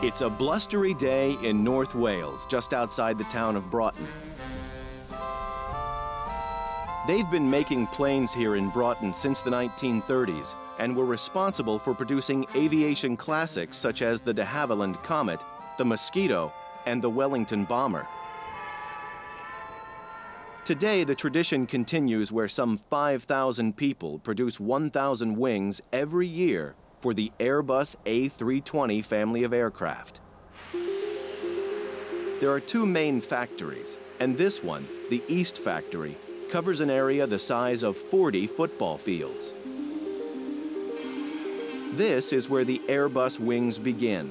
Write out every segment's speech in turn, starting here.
It's a blustery day in North Wales, just outside the town of Broughton. They've been making planes here in Broughton since the 1930s and were responsible for producing aviation classics such as the de Havilland Comet, the Mosquito, and the Wellington Bomber. Today, the tradition continues where some 5,000 people produce 1,000 wings every year for the Airbus A320 family of aircraft. There are two main factories, and this one, the East Factory, covers an area the size of 40 football fields. This is where the Airbus wings begin.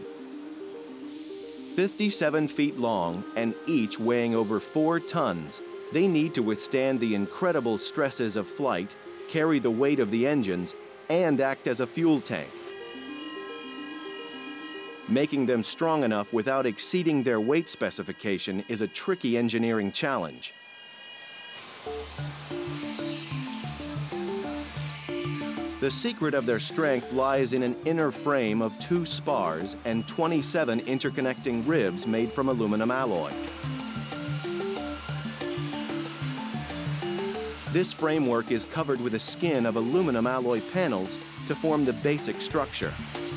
57 feet long and each weighing over 4 tons, they need to withstand the incredible stresses of flight, carry the weight of the engines, and act as a fuel tank. Making them strong enough without exceeding their weight specification is a tricky engineering challenge. The secret of their strength lies in an inner frame of 2 spars and 27 interconnecting ribs made from aluminum alloy. This framework is covered with a skin of aluminum alloy panels to form the basic structure.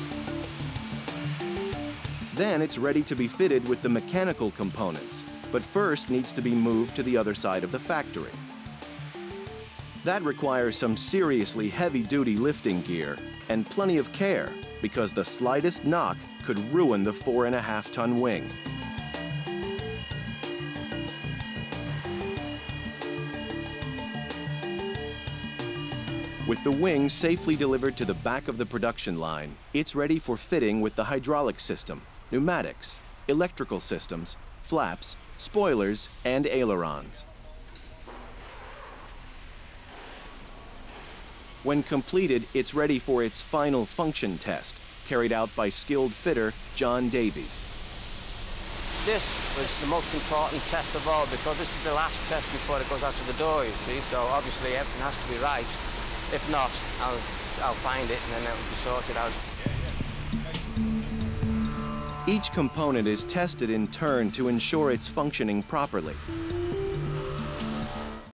Then it's ready to be fitted with the mechanical components, but first needs to be moved to the other side of the factory. That requires some seriously heavy-duty lifting gear and plenty of care, because the slightest knock could ruin the 4.5-ton wing. With the wing safely delivered to the back of the production line, it's ready for fitting with the hydraulic system, pneumatics, electrical systems, flaps, spoilers, and ailerons. When completed, it's ready for its final function test, carried out by skilled fitter John Davies. This was the most important test of all, because this is the last test before it goes out of the door, you see, so obviously everything has to be right. If not, I'll find it and then it will be sorted out. Each component is tested in turn to ensure it's functioning properly.